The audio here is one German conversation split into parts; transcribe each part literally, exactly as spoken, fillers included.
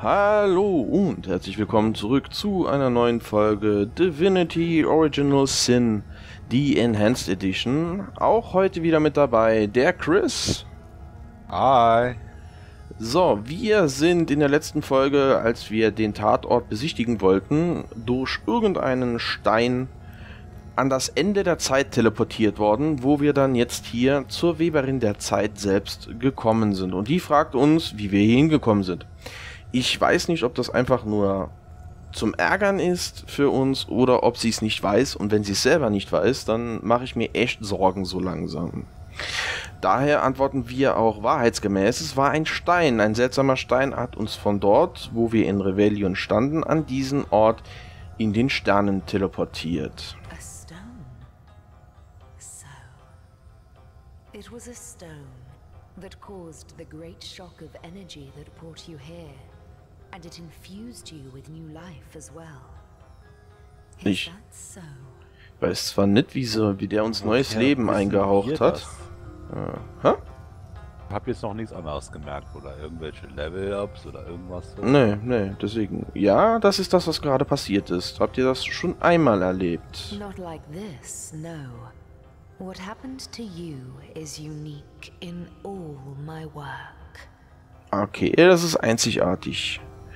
Hallo und herzlich willkommen zurück zu einer neuen Folge Divinity Original Sin, die Enhanced Edition. Auch heute wieder mit dabei der Chris. Hi. So, wir sind in der letzten Folge, als wir den Tatort besichtigen wollten, durch irgendeinen Stein an das Ende der Zeit teleportiert worden, wo wir dann jetzt hier zur Weberin der Zeit selbst gekommen sind. Und die fragt uns, wie wir hier hingekommen sind. Ich weiß nicht, ob das einfach nur zum Ärgern ist für uns oder ob sie es nicht weiß. Und wenn sie es selber nicht weiß, dann mache ich mir echt Sorgen so langsam. Daher antworten wir auch wahrheitsgemäß. Es war ein Stein, ein seltsamer Stein hat uns von dort, wo wir in Rebellion standen, an diesen Ort in den Sternen teleportiert. A stone. So, it was a stone that caused the great shock of energy that brought you here. And it infused you with new life as well. Is Ich that so? weiß zwar nicht, wie, so, wie der uns neues Leben eingehaucht hat. Äh, hä? Ich habe jetzt noch nichts anderes gemerkt oder irgendwelche Level-Ups oder irgendwas. Nee, nee, deswegen. Ja, das ist das, was gerade passiert ist. Habt ihr das schon einmal erlebt? Not like this, no. What happened to you is unique in all my work. Okay, das ist einzigartig.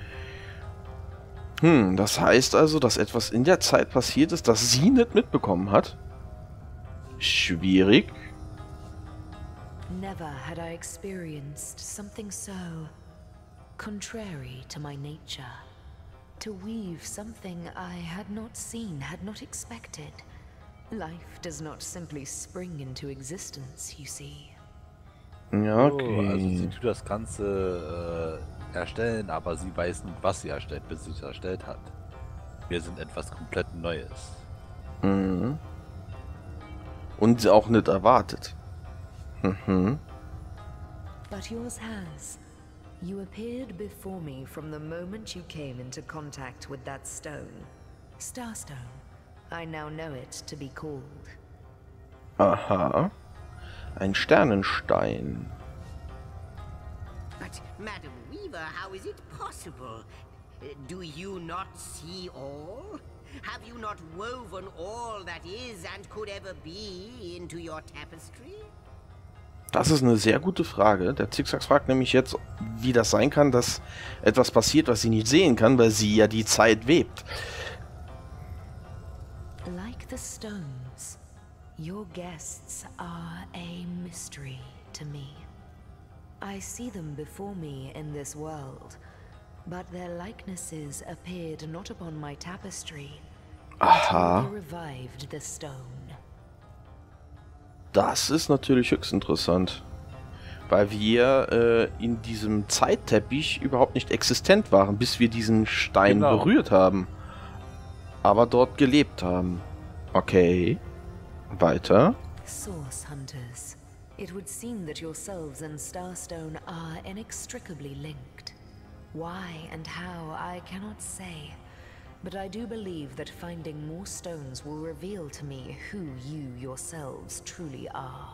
Hm, das heißt also, dass etwas in der Zeit passiert ist, das sie nicht mitbekommen hat? Schwierig. Never had I experienced something so contrary to my nature. To weave something I had not seen, had not expected. Life does not simply spring into existence, you see. Ja, Oh, also sie okay. tut das Ganze äh, erstellen, aber sie weiß nicht, was sie erstellt, bis sie es erstellt hat. Wir sind etwas komplett Neues. Mhm. Und sie auch nicht erwartet. Mhm. But yours has. You appeared before me from the moment you came into contact with that stone. Starstone. I now know it to be called. Aha. Ein Sternenstein. But, Madam Weaver, how is it possible? Uh, Do you not see all? Have you not woven all that is and could ever be into your tapestry? Das ist eine sehr gute Frage. Der Zickzack fragt nämlich jetzt, wie das sein kann, dass etwas passiert, was sie nicht sehen kann, weil sie ja die Zeit webt. Like the stones, your guests are a mystery to me. I see them before me in this world, but their likenesses appeared not upon my tapestry Aha. until they revived the stone. Das ist natürlich höchst interessant. Weil wir äh, in diesem Zeitteppich überhaupt nicht existent waren, bis wir diesen Stein Genau. berührt haben. Aber dort gelebt haben. Okay. Weiter. Source Hunters, it would seem that yourselves and Starstone are inextricably linked. Why and how, I cannot say. But I do believe that finding more stones will reveal to me who you yourselves truly are.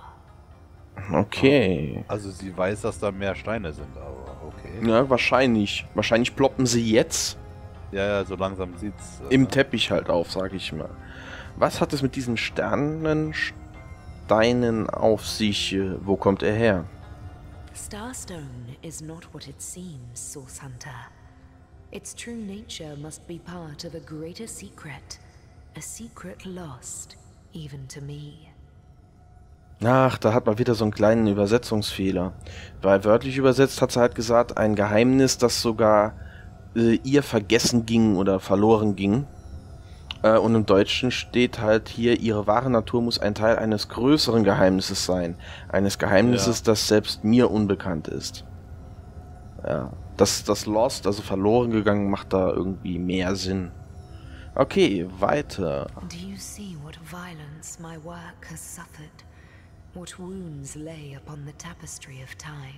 Okay. Also sie weiß, dass da mehr Steine sind, aber okay. Ja, wahrscheinlich. Wahrscheinlich ploppen sie jetzt Ja, ja, so langsam sieht's. Äh, im Teppich halt auf, sag ich mal. Was hat es mit diesen Sternensteinen auf sich? Äh, Wo kommt er her? Starstone is not what it seems, Source Hunter. Its true nature must be part of a greater secret. A secret lost, even to me. Ach, da hat man wieder so einen kleinen Übersetzungsfehler. Weil wörtlich übersetzt hat sie halt gesagt, ein Geheimnis, das sogar äh, ihr vergessen ging oder verloren ging. Äh, und im Deutschen steht halt hier, ihre wahre Natur muss ein Teil eines größeren Geheimnisses sein. Eines Geheimnisses, Ja. das selbst mir unbekannt ist. Ja, das, das Lost, also verloren gegangen, macht da irgendwie mehr Sinn. Okay, weiter. Do you see what violence my work has suffered? What wounds lay upon the tapestry of time?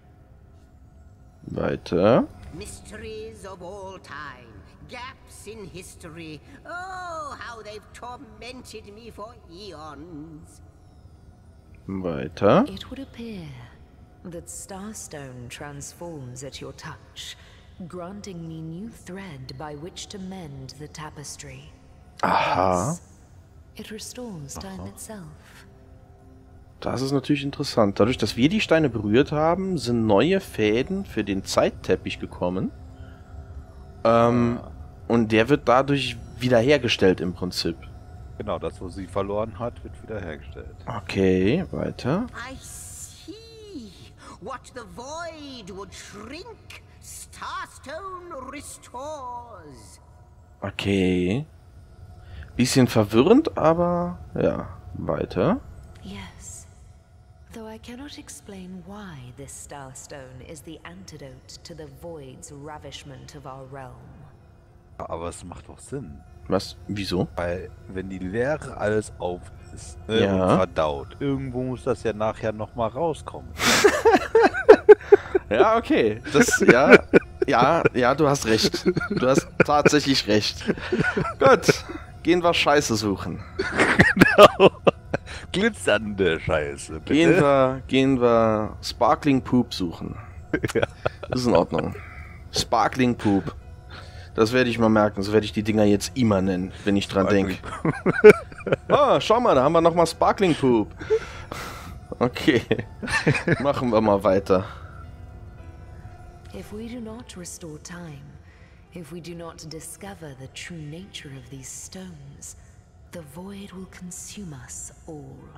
Weiter. Mysteries of all time, gaps in history. Oh, how they've tormented me for eons. Weiter. It would appear that Starstone transforms at your touch, granting me new thread by which to mend the tapestry. Aha. Thus, it restores time itself. Das ist natürlich interessant. Dadurch, dass wir die Steine berührt haben, sind neue Fäden für den Zeitteppich gekommen. Ähm, und der wird dadurch wiederhergestellt im Prinzip. Genau, das, was sie verloren hat, wird wiederhergestellt. Okay, weiter. I see. What the void would shrink, Starstone restores. Okay. Bisschen verwirrend, aber ja, weiter. Yes. Though I cannot explain why this Starstone is the antidote to the void's ravishment of our realm. Aber es macht doch Sinn. Was? Wieso? Weil, wenn die Leere alles auf ist, ne, Ja. und verdaut, irgendwo muss das ja nachher nochmal rauskommen. Ja, okay. Das, ja, ja, ja, du hast recht. Du hast tatsächlich recht. Gut, gehen wir Scheiße suchen. Genau. Glitzernde Scheiße, bitte. Gehen wir, gehen wir Sparkling Poop suchen. Ja. Das ist in Ordnung. Sparkling Poop. Das werde ich mal merken. So werde ich die Dinger jetzt immer nennen, wenn ich dran denke. Ah, schau mal, da haben wir nochmal Sparkling Poop. Okay. Machen wir mal weiter. If we do not restore time, if we do not discover the true nature of these stones, the void will consume us all.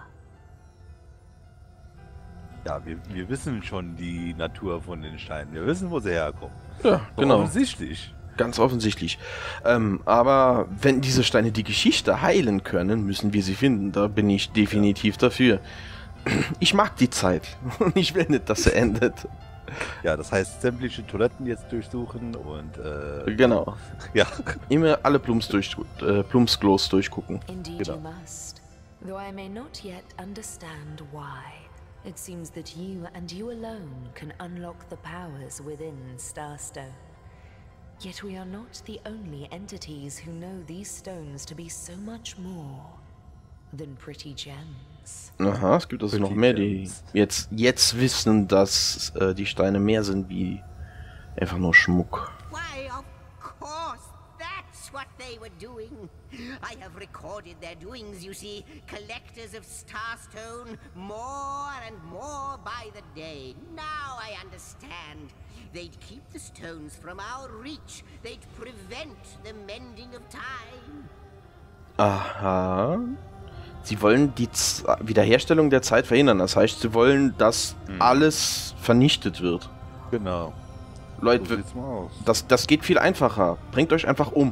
Ja, wir, wir wissen schon die Natur von den Steinen. Wir wissen, wo sie herkommen. Ja, genau. Offensichtlich. Ganz offensichtlich. Ähm, aber wenn diese Steine die Geschichte heilen können, müssen wir sie finden. Da bin ich definitiv dafür. Ich mag die Zeit. Ich will nicht, dass sie endet. Ja, das heißt, sämtliche Toiletten jetzt durchsuchen und äh, Genau. ja. Immer alle Plums durch, äh, Plumpsklos durchgucken. Indeed Genau. you must. Though I may not yet understand why, it seems that you and you alone can unlock the powers within Starstone. Yet we are not the only entities who know these stones to be so much more than pretty gems. Aha, es gibt also noch mehr, die jetzt, jetzt wissen, dass äh, die Steine mehr sind wie einfach nur Schmuck. Why, of course, that's what they were doing. I have recorded their doings, you see. Collectors of Starstone, more and more by the day. Now I understand. They'd keep the stones from our reach. They'd prevent the mending of time. Aha. Sie wollen die Z Wiederherstellung der Zeit verhindern. Das heißt, sie wollen, dass Hm. alles vernichtet wird. Genau. So Leute, sieht's mal aus. das, das geht viel einfacher. Bringt euch einfach um.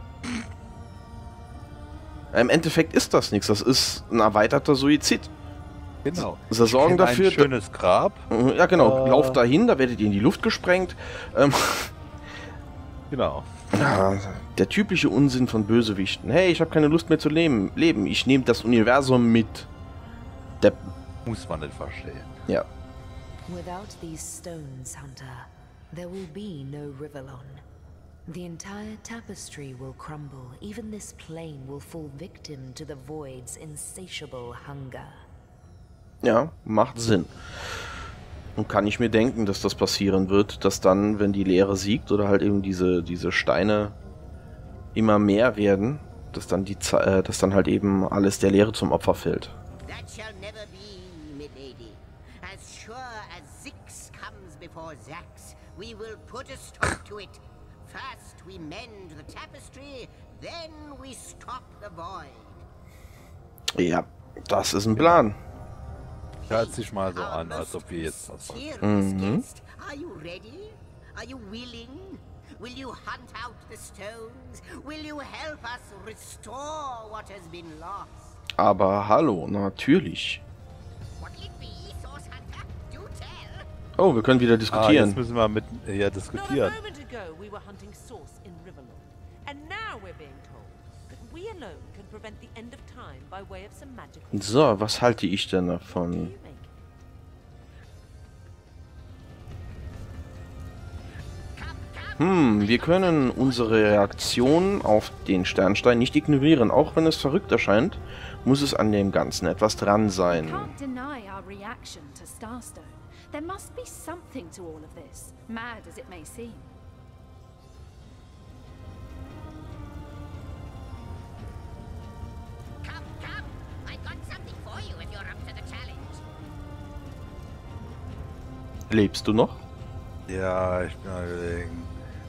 Im Endeffekt ist das nichts. Das ist ein erweiterter Suizid. Genau. Sie sorgen Ich kenn dafür, ein schönes Grab. Ja, genau. Äh. Lauft dahin, da werdet ihr in die Luft gesprengt. Ähm, Genau. ja, der typische Unsinn von Bösewichten. Hey, ich habe keine Lust mehr zu leben. leben. Ich nehme das Universum mit. Der, Muss man nicht verstehen. ja. Without these stones, Hunter, there will be no Rivellon. The entire tapestry will crumble. Even this plane will fall victim to the void's insatiable hunger. Ja, macht Sinn. Und kann ich mir denken, dass das passieren wird, dass dann, wenn die Leere siegt oder halt eben diese, diese Steine immer mehr werden, dass dann, die, Ze- äh, dass dann halt eben alles der Leere zum Opfer fällt. That shall never be, milady. As sure as Zix comes before Zax, we will put a stop to it. First we mend the tapestry, then we stop the void. Ja, das ist ein Plan. Hört sich mal so Our an, als most ob wir jetzt was machen. serious Mhm. guest, are you ready? Are you willing? Will you hunt out the stones? Will you help us restore what has been lost? Aber hallo, natürlich. What will it be, Source Hunter? Do tell. Oh, wir können wieder Ah, diskutieren. jetzt müssen wir mit ja Not diskutieren. a moment ago, we were hunting Source in Rivellon, and now we're being told that we alone can prevent the end of time by way of some magical. So, was halte ich denn What do davon? you make? Hm, wir können unsere Reaktion auf den Sternstein nicht ignorieren. Auch wenn es verrückt erscheint, muss es an dem Ganzen etwas dran sein. Can't deny our reaction to Starstone. There must be something to all of this, mad as it may seem. Lebst du noch? Ja, ich bin mal überlegen.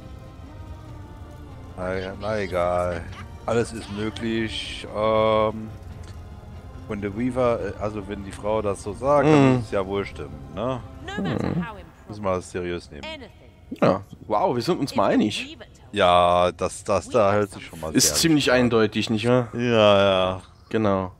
Na, na egal. Alles ist möglich. Ähm, wenn der Weaver, äh, also wenn die Frau das so sagt, Mm. dann muss es ja wohl stimmen, ne? No matter how Müssen wir das seriös nehmen. anything. Ja. Wow, wir sind uns mal einig. Weaver tells Ja, das, das da hält sich schon mal Ist sehr ziemlich an. eindeutig, nicht wahr? Ja, ja. Genau.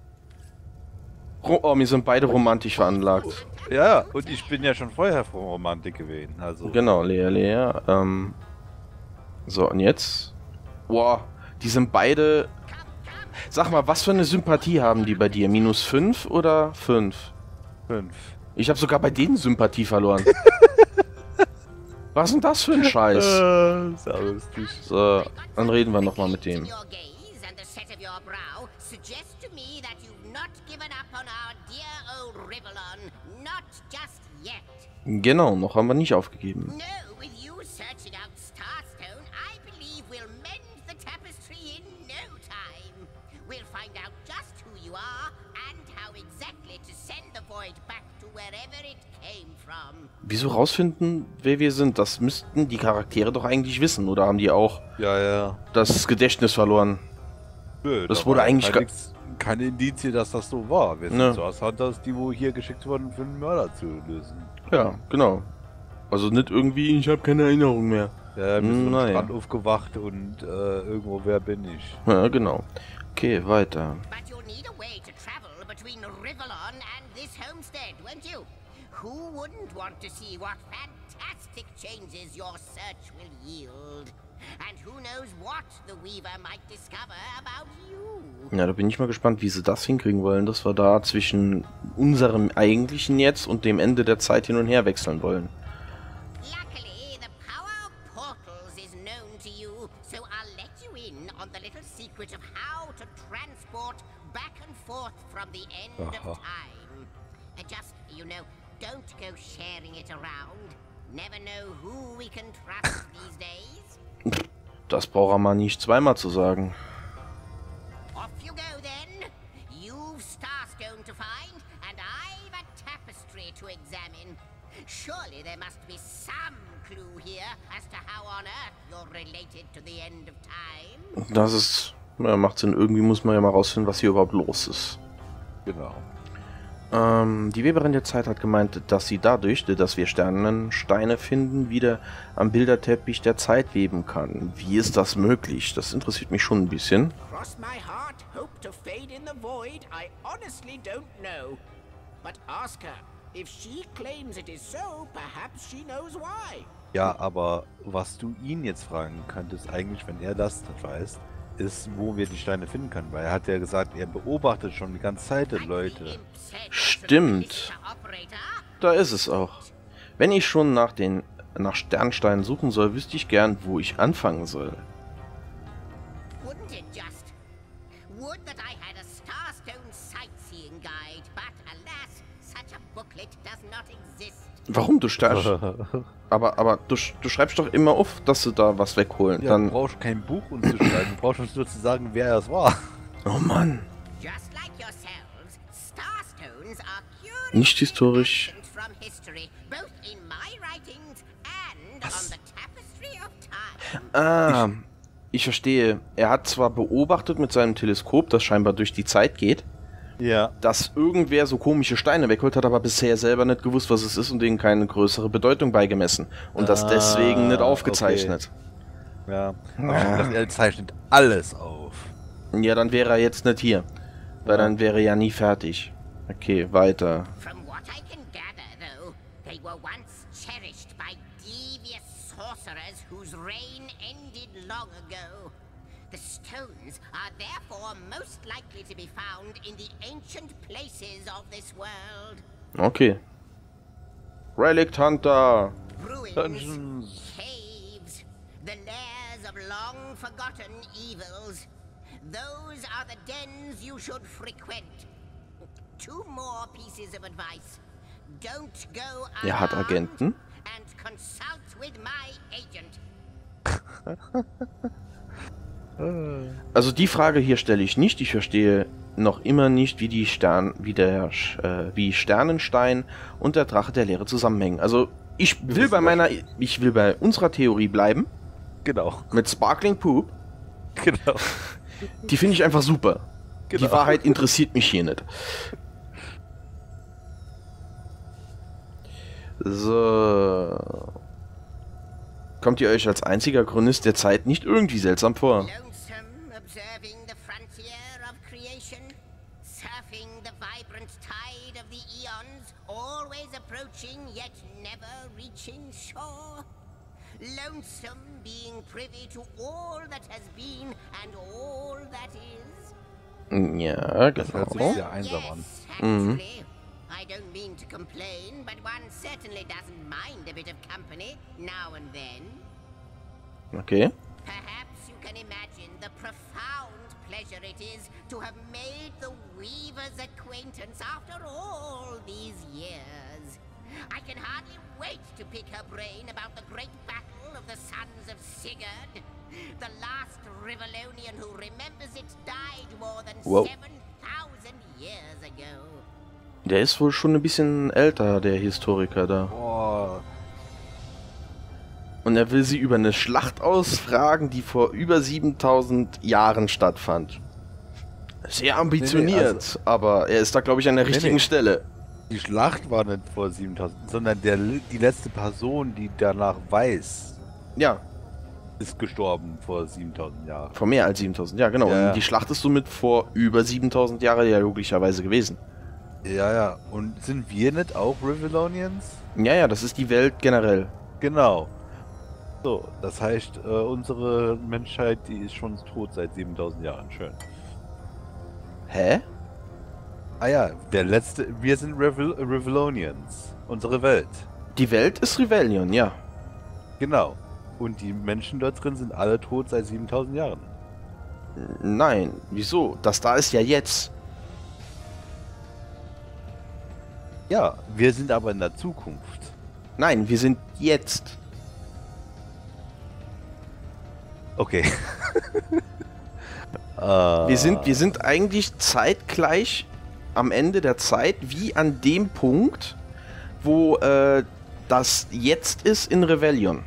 Ro oh, wir sind beide romantisch veranlagt. Ja, und ich bin ja schon vorher von Romantik gewesen, also. Genau, Lea, Lea. Ähm. So, und jetzt? Boah, die sind beide... Sag mal, was für eine Sympathie haben die bei dir? Minus fünf oder fünf? Fünf. Ich habe sogar bei denen Sympathie verloren. Was ist denn das für ein Scheiß? Äh, ist ja lustig. So, dann reden wir nochmal mit dem. Your gaze and the set of your brow suggest to me that you've not given up on our dear old Rivellon. Not just yet. Genau, noch haben wir nicht aufgegeben. No, with you searching out Starstone, I believe we'll mend the tapestry in no time. We'll find out just who you are and how exactly to send the void back to wherever it came from. Wieso rausfinden, wer wir sind? Das müssten die Charaktere doch eigentlich wissen. Oder haben die auch Ja, ja. das Gedächtnis verloren? Nö, Das da wurde war eigentlich kein ga- nix- keine Indizie, dass das so war. Wir sind Ne. so als Hunters, die wo hier geschickt wurden, für einen Mörder zu lösen. Ja, genau. Also nicht irgendwie, ich habe keine Erinnerung mehr. Ja, wir sind am Naja. Strand aufgewacht und äh, irgendwo, wer bin ich? Ja, genau. Okay, weiter. But you'll need a way to travel between Rivellon and this homestead, won't you? Who wouldn't want to see what fantastic changes your search will yield? And who knows what the Weaver might discover about you? Ja, da bin ich mal gespannt, wie sie das hinkriegen wollen, dass wir da zwischen unserem eigentlichen Jetzt und dem Ende der Zeit hin und her wechseln wollen. Luckily, the power of portals is known to you, so I'll let you in on the little secret of how to transport back and forth from the end Aha. of time. And just, you know, don't go sharing it around. Never know who we can trust these days. Das braucht er mal nicht zweimal zu sagen. Off you go then. You've Starstone to find, and I've a tapestry to examine. Surely there must be some clue here as to how on earth you're related to the end of time. Das ist... Ja, macht Sinn. Irgendwie muss man ja mal rausfinden, was hier überhaupt los ist. Genau. Ähm, die Weberin der Zeit hat gemeint, dass sie dadurch, dass wir Sternensteine finden, wieder am Bilderteppich der Zeit weben kann. Wie ist das möglich? Das interessiert mich schon ein bisschen. Cross my heart, hope to fade in the void, I honestly don't know. But ask her. If she claims it is so, perhaps she knows why. Ja, aber was du ihn jetzt fragen könntest, eigentlich, wenn er das nicht weiß, ist, wo wir die Steine finden können. Weil er hat ja gesagt, er beobachtet schon die ganze Zeit die Leute. Stimmt. Da ist es auch. Wenn ich schon nach den nach Sternsteinen suchen soll, wüsste ich gern, wo ich anfangen soll. Wouldn't it just? Would that I had a Starstone sightseeing guide, but alas, such a booklet does not exist. Warum? Du starrst. aber aber du, sch- du schreibst doch immer auf, dass du da was wegholen. Ja, Dann. du brauchst kein Buch uns zu schreiben, du brauchst uns nur zu sagen, wer es war. Oh Mann. Just like yourselves, Starstones are curious Nicht historisch. deductions from history, both in my writings and on the tapestry of time. Ah, ich verstehe. Er hat zwar beobachtet mit seinem Teleskop, das scheinbar durch die Zeit geht, Ja. dass irgendwer so komische Steine wegholt, hat aber bisher selber nicht gewusst, was es ist und denen keine größere Bedeutung beigemessen. Und das Ah, deswegen nicht aufgezeichnet. Ja. Aber ich hab gedacht, er zeichnet alles auf. Ja, dann wäre er jetzt nicht hier. Weil dann wäre er ja nie fertig. Okay, weiter. From what I can gather, though, they were once cherished by devious sorcerers whose reign ended long ago. The stones are therefore most likely to be found in the ancient places of this world. Okay. Relic Hunter. Ruins, Dungeons. caves, the lairs of long forgotten evils. Those are the dens you should frequent. Two more pieces of advice. Don't go Er hat unarmed Agenten. and consult with my agent. Also die Frage hier stelle ich nicht. Ich verstehe noch immer nicht, wie die Stern, wie der, äh, wie Sternenstein und der Drache der Lehre zusammenhängen. Also Ich will bei meiner, ich will bei unserer Theorie bleiben. Genau. Mit Sparkling Poop. Genau. Die finde ich einfach super. Genau. Die Wahrheit interessiert mich hier nicht. So. Kommt ihr euch als einziger Chronist der Zeit nicht irgendwie seltsam vor? Lonesome, observing the frontier of creation, surfing the vibrant tide of the eons, always approaching yet never reaching shore. Lonesome, being privy to all that has been and all that is. Ja, Das hört sich genau. sehr einsam an. Yes, actually. I don't mean to complain, but one certainly doesn't mind a bit of company now and then. Okay. Perhaps you can imagine the profound pleasure it is to have made the Weaver's acquaintance after all these years. I can hardly wait to pick her brain about the great battle of the sons of Sigurd. The last Rivellonian who remembers it died more than Wow. seven thousand years ago. Der ist wohl schon ein bisschen älter, der Historiker da. Boah. Und er will sie über eine Schlacht ausfragen, die vor über siebentausend Jahren stattfand. Sehr ambitioniert, Nee, nee, also- aber er ist da, glaube ich, an der Nee, richtigen nee. Stelle. Die Schlacht war nicht vor siebentausend, sondern der, die letzte Person, die danach weiß, Ja, ist gestorben vor siebentausend Jahren. vor mehr als siebentausend, ja genau. Ja. Und die Schlacht ist somit vor über siebentausend Jahren ja logischerweise gewesen. Ja, ja. Und sind wir nicht auch Rivellonians? Ja, ja, das ist die Welt generell. Genau. So, das heißt, äh, unsere Menschheit, die ist schon tot seit siebentausend Jahren. Schön. Hä? Ah ja, der letzte, wir sind Revell Rivellonians. Unsere Welt. Die Welt ist Rebellion, ja. Genau. Und die Menschen dort drin sind alle tot seit siebentausend Jahren. Nein, wieso? Das da ist ja jetzt. Ja, wir sind aber in der Zukunft. Nein, wir sind jetzt. Okay. äh, Wir sind, wir sind eigentlich zeitgleich am Ende der Zeit wie an dem Punkt, wo äh, das jetzt ist in Rebellion.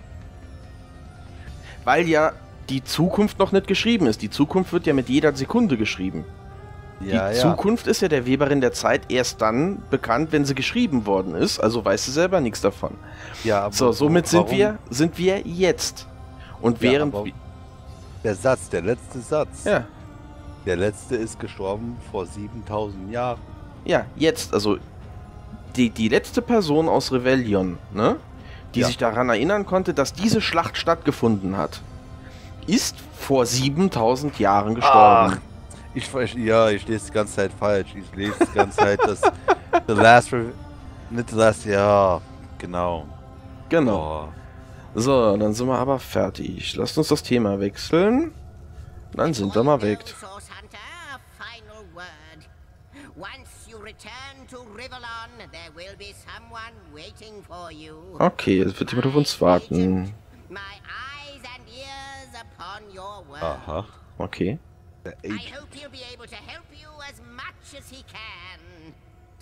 Weil ja die Zukunft noch nicht geschrieben ist. Die Zukunft wird ja mit jeder Sekunde geschrieben. ja, die ja. Zukunft ist ja der Weberin der Zeit erst dann bekannt, wenn sie geschrieben worden ist. Also weiß sie selber nichts davon. Ja, aber So, somit sind warum- wir, sind wir jetzt. Und Ja, während... aber wir- Der Satz, der letzte Satz. ja, Der letzte ist gestorben vor siebentausend Jahren. ja, jetzt. Also die, die letzte Person aus Rebellion, ne? Die Ja. sich daran erinnern konnte, dass diese Schlacht stattgefunden hat, ist vor siebentausend Jahren gestorben. Ach, ich, ver- ja, ich lese die ganze Zeit falsch. Ich lese die ganze Zeit das The Last Re nicht The Last, ja, genau. Genau. Oh. So, dann sind wir aber fertig. Lasst uns das Thema wechseln. Dann sind wir mal weg. Source Hunter, a final word. Once you return to Rivellon, there will be someone waiting for you. Okay, jetzt wird jemand auf uns warten. My eyes and ears upon your work. Aha. Okay. Der I Agent. hope he'll be able to help you as much as he can.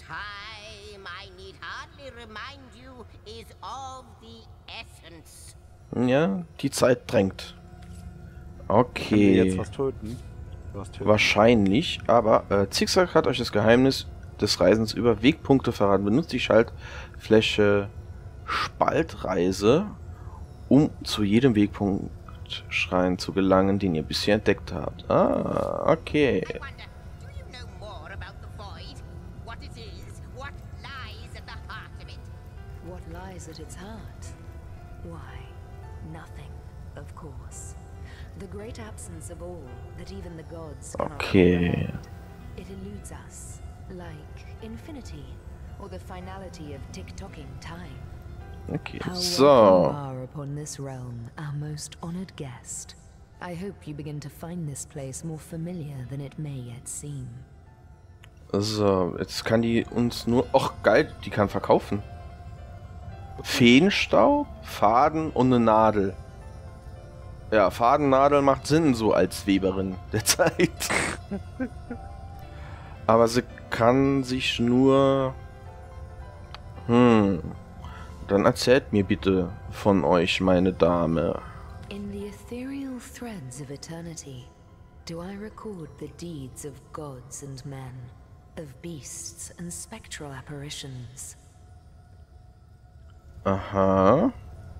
Time, I need hardly remind you, is of the essence. Ja, die Zeit drängt. Können wir jetzt Okay. was töten? Was töten? Wahrscheinlich, aber äh, Zigzag hat euch das Geheimnis des Reisens über Wegpunkte verraten. Benutzt die Schaltfläche Spaltreise, um zu jedem Wegpunktschrein zu gelangen, den ihr bisher entdeckt habt. Ah, okay. I wonder, do you know more about the void? What it is? What lies at the heart of it? What lies at its heart? Why, nothing, of course. The great absence of all that even the gods cannot Okay. comprehend. It eludes us, like infinity, or the finality of tick-tocking time. Okay, How welcome you so. are upon this realm, our most honored guest. I hope you begin to find this place more familiar than it may yet seem. So, jetzt kann die uns nur... Och, geil, die kann verkaufen. Feenstaub, Faden und eine Nadel. Ja, Faden, Nadel macht Sinn so als Weberin der Zeit. Aber sie kann sich nur... Hm... dann erzählt mir bitte von euch, meine Dame. In the ethereal threads of eternity, do I record the deeds of gods and men, of beasts and spectral apparitions. Aha.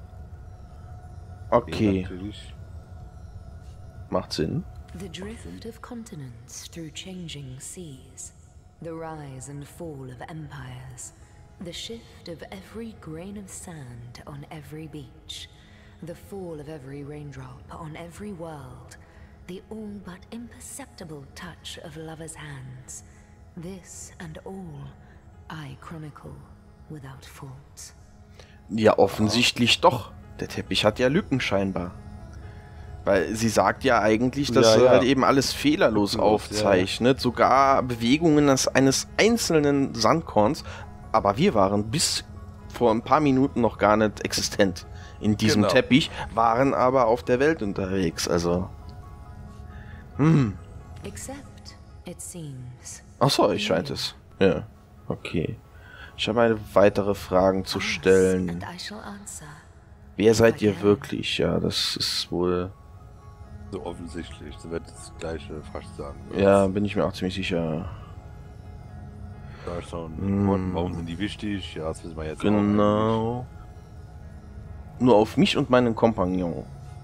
Okay. Ja, natürlich. Macht Sinn. The drift of continents through changing seas, the rise and fall of empires, the shift of every grain of sand on every beach, the fall of every raindrop on every world, the all but imperceptible touch of lovers' hands. This and all I chronicle without fault. Ja, offensichtlich doch. Der Teppich hat ja Lücken scheinbar. Weil sie sagt ja eigentlich, dass Ja, sie ja. halt eben alles fehlerlos Lückenlos, aufzeichnet. Sogar Bewegungen des, eines einzelnen Sandkorns. Aber wir waren bis vor ein paar Minuten noch gar nicht existent in diesem Genau. Teppich, waren aber auf der Welt unterwegs. Also. Hm. Except, it seems. Achso, euch scheint es. Ja. Okay. Ich habe eine weitere Fragen zu Ask, stellen. and I shall answer. Wer seid ihr wirklich? Ja, das ist wohl. So offensichtlich. So wird das gleiche fast sagen. Ja, bin ich mir auch ziemlich sicher. Da ist schon. Mm. Warum sind die wichtig? Ja, das wissen wir jetzt auch Genau. Nur auf mich und meinen Kompagnon.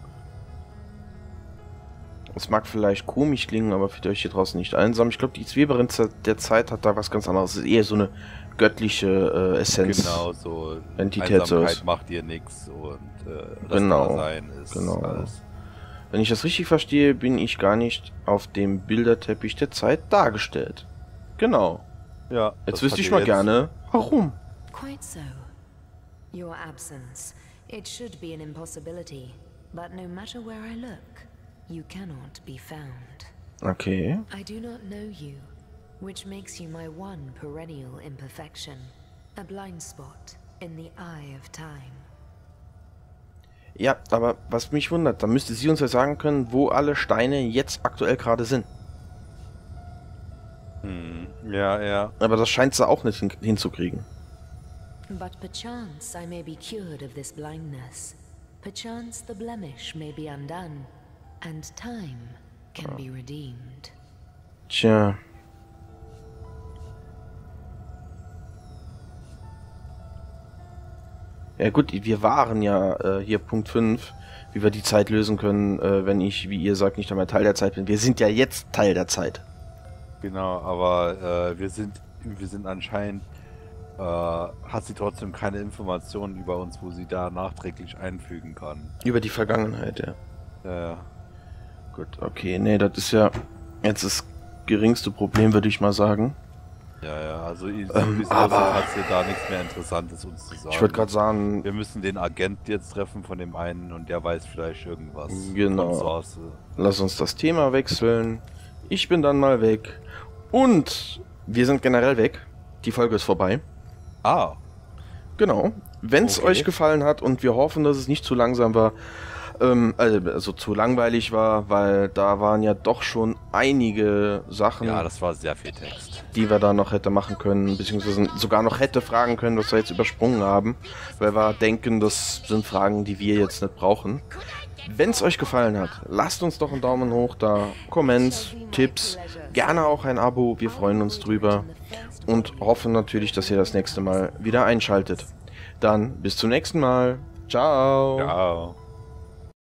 Es mag vielleicht komisch klingen, aber fühlt euch hier draußen nicht einsam. Ich glaube, die Zwiebelin der Zeit hat da was ganz anderes. Es ist eher so eine göttliche äh, Essenz. Genau, so. Entität so Einsamkeit ist. macht dir nichts und äh, Genau, sein ist genau. alles. Wenn ich das richtig verstehe, bin ich gar nicht auf dem Bilderteppich der Zeit dargestellt. Genau. Ja. Jetzt das wüsste hat ich ihr mal jetzt- gerne, warum. Quite so. Your absence. It should be an impossibility. But no matter where I look, you cannot be found. Okay. I do not know you, which makes you my one perennial imperfection. A blind spot in the eye of time. Ja, aber was mich wundert, dann müsste sie uns ja sagen können, wo alle Steine jetzt aktuell gerade sind. Hm. Ja, ja. Aber das scheint sie auch nicht hin hinzukriegen. But perchance I may be cured of this blindness. Perchance the blemish may be undone, and time can be redeemed. Tja. Ja gut, wir waren ja äh, hier Punkt fünf, wie wir die Zeit lösen können, äh, wenn ich, wie ihr sagt, nicht einmal Teil der Zeit bin. Wir sind ja jetzt Teil der Zeit. Genau, aber äh, wir sind wir sind anscheinend äh, hat sie trotzdem keine Informationen über uns, wo sie da nachträglich einfügen kann. Über die Vergangenheit, ja. Äh, Gut, okay, nee, das ist ja jetzt das geringste Problem, würde ich mal sagen. ja, ja, also so Ähm, wie es aber- aussieht, hat sie da nichts mehr Interessantes uns zu sagen. Ich würde gerade sagen, Wir müssen den Agent jetzt treffen von dem einen und der weiß vielleicht irgendwas. Genau. Von Source. lass uns das Thema wechseln. Ich bin dann mal weg. Und wir sind generell weg. Die Folge ist vorbei. Ah, Genau. Wenn es Okay. euch gefallen hat und wir hoffen, dass es nicht zu langsam war, ähm, also, also zu langweilig war, weil da waren ja doch schon einige Sachen, ja, das war sehr viel Text. die wir da noch hätte machen können, beziehungsweise sogar noch hätte fragen können, was wir jetzt übersprungen haben, weil wir denken, das sind Fragen, die wir jetzt nicht brauchen. Wenn es euch gefallen hat, lasst uns doch einen Daumen hoch da, Comments, Tipps, gerne auch ein Abo, wir freuen uns drüber und hoffen natürlich, dass ihr das nächste Mal wieder einschaltet. Dann bis zum nächsten Mal. Ciao. Ja.